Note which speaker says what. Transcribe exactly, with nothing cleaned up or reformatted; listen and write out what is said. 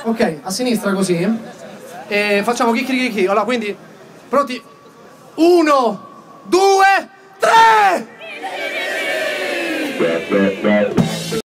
Speaker 1: Ok, a sinistra così. E facciamo chicchi chicchi. Allora, quindi, pronti? Uno, due, tre!